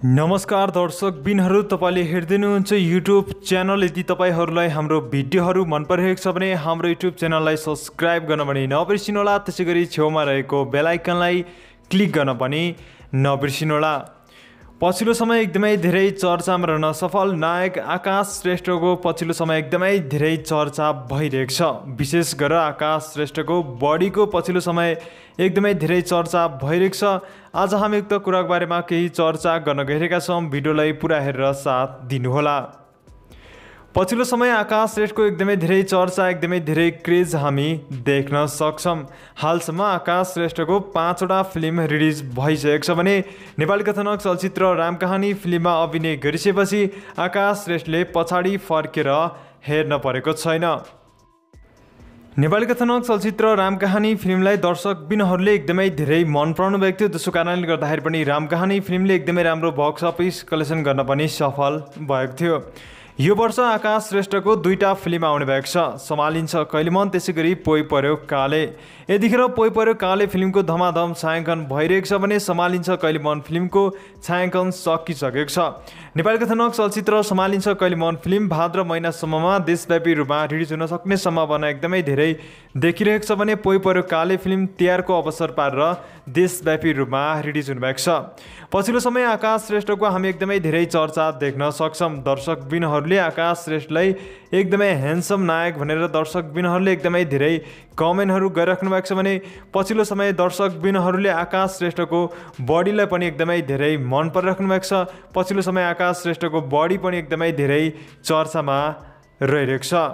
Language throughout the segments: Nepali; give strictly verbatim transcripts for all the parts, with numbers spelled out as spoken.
नमस्कार दर्शक बिनहरू, तपाईले हेर्दै हुनुहुन्छ युट्युब च्यानल। यदि तपाईहरूलाई हाम्रो भिडियोहरू मन परिरहेको छ भने हाम्रो युट्युब च्यानललाई सब्स्क्राइब गर्न पनि नबिर्सिनुहोला। त्यसैगरी छेउमा रहेको बेल आइकनलाई क्लिक गर्न पनि नबिर्सिनुहोला। पछिल्लो समय एकदमै धेरै चर्चामा रहन सफल नायक आकाश श्रेष्ठको पछिल्लो समय एकदमै धेरै चर्चा भइरहेको छ। विशेष गरेर आकाश श्रेष्ठको बडीको पछिल्लो समय एकदमै धेरै चर्चा भइरहेको छ। आज हामी उक्त कुराको बारेमा केही चर्चा गर्न गइरहेका छौँ। भिडियोलाई पुरा हेरेर साथ दिनुहोला। पछिल्लो समय आकाश श्रेष्ठको एकदमै धेरै चर्चा, एकदमै धेरै क्रेज हामी देख्न सक्छौँ। हालसम्म आकाश श्रेष्ठको पाँचवटा फिल्म रिलिज भइसकेको छ भने नेपाली कथानक चलचित्र रामकहानी फिल्ममा अभिनय गरिसकेपछि आकाश श्रेष्ठले पछाडि फर्केर हेर्न परेको छैन। नेपाली कथानक चलचित्र रामकहानी फिल्मलाई दर्शक बिनहरूले एकदमै धेरै मन पराउनु भएको थियो। त्यसो कारणले गर्दाखेरि पनि रामकहानी फिल्मले एकदमै राम्रो बक्स अफिस कलेक्सन गर्न पनि सफल भएको थियो। यो वर्ष आकाश श्रेष्ठको दुईटा फिल्म आउने भएको छ, सम्हालिन्छ कहिले मन, त्यसै गरी पोइ पर्यो काले। यतिखेर पोइ पर्यो काले फिल्मको धमाधम छायाङ्कन भइरहेको छ भने सम्हालिन्छ कहिले मन फिल्मको छायाङ्कन सकिसकेको छ। नेपाली कथानक चलचित्र सम्हालिन्छ कहिले मन फिल्म भाद्र महिनासम्ममा देशव्यापी रूपमा रिलिज हुन सक्ने सम्भावना एकदमै धेरै देखिरहेको छ भने पोइ पर्यो काले फिल्म तिहारको अवसर पारेर देशव्यापी रूपमा रिलिज हुनुभएको छ। पछिल्लो समय आकाश श्रेष्ठको हामी एकदमै धेरै चर्चा देख्न सक्छौँ। दर्शक बिनहरूले आकाश श्रेष्ठलाई एकदमै ह्यान्डसम नायक भनेर दर्शक बिनहरूले एकदमै धेरै कमेन्टहरू गरिराख्नु भएको छ भने पछिल्लो समय दर्शक बिनहरूले आकाश श्रेष्ठको बडीलाई पनि एकदमै धेरै मन परिराख्नु भएको छ। पछिल्लो समय आकाश श्रेष्ठको बडी पनि एकदमै धेरै चर्चामा रहिरहेको छ।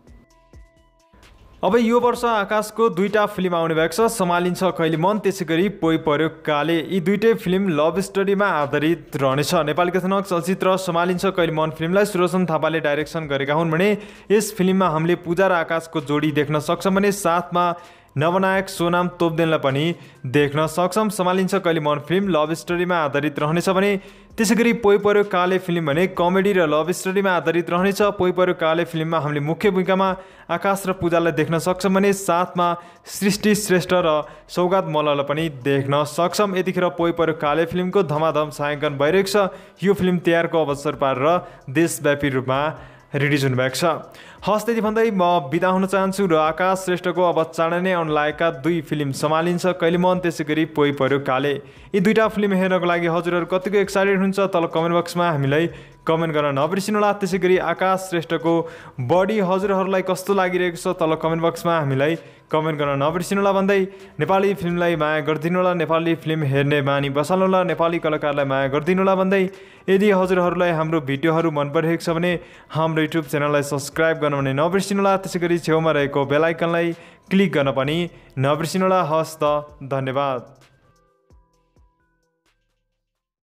अब यो वर्ष आकाशको दुईटा फिल्म आउने भएको छ, सम्हालिन्छ कहिले मन, त्यसै गरी पोइ पर्यो काले। यी दुईटै फिल्म लभ स्टोरीमा आधारित रहनेछ। नेपाली कथानक चलचित्र सम्हालिन्छ कहिले मन फिल्मलाई सुरोसन थापाले डाइरेक्सन गरेका हुन् भने यस फिल्ममा हामीले पूजा र आकाशको जोडी देख्न सक्छौँ भने साथमा नवनायक सोनाम तोप्देनलाई पनि देख्न सक्छौँ। सम्हालिन्छ कहिले मन फिल्म लभ स्टोरीमा आधारित रहनेछ भने त्यसै गरी पोइ पर्यो काले फिल्म भने कमेडी र लभ स्टोरीमा आधारित रहनेछ। पोइ पर्यो काले फिल्ममा हामीले मुख्य भूमिकामा आकाश र पूजालाई देख्न सक्छौँ भने साथमा सृष्टि श्रेष्ठ र सौगात मल्ललाई पनि देख्न सक्छौँ। यतिखेर पोइ पर्यो काले फिल्मको धमाधम छायाङ्कन भइरहेको छ। यो फिल्म तिहारको अवसर पारेर देशव्यापी रूपमा रिलिज हुनुभएको छ। हस्, त्यति भन्दै म बिदा हुन चाहन्छु र आकाश श्रेष्ठको अब चाँडै नै आउन लागेका दुई फिल्म सम्हालिन्छ कहिले मन, त्यसै गरी पोइ पर्यो काले, यी दुईटा फिल्म हेर्नको लागि हजुरहरू कतिको एक्साइटेड हुन्छ तल कमेन्ट बक्समा हामीलाई कमेन्ट गर्न नबिर्सिनुहोला। त्यसै गरी आकाश श्रेष्ठको बडी हजुरहरूलाई कस्तो लागिरहेको छ तल कमेन्ट बक्समा हामीलाई कमेन्ट गर्न नबिर्सिनुहोला भन्दै नेपाली फिल्मलाई माया गरिदिनुहोला, नेपाली फिल्म हेर्ने बानी बसाल्नुहोला, नेपाली कलाकारलाई माया गरिदिनुहोला भन्दै यदि हजुरहरूलाई हाम्रो भिडियोहरू मन परिरहेको छ भने हाम्रो युट्युब च्यानललाई सब्स्क्राइब गर्न पनि नबिर्सिनुहोला। त्यसै गरी छेउमा रहेको बेल आइकनलाई क्लिक गर्न पनि नबिर्सिनुहोला। हस् त, धन्यवाद।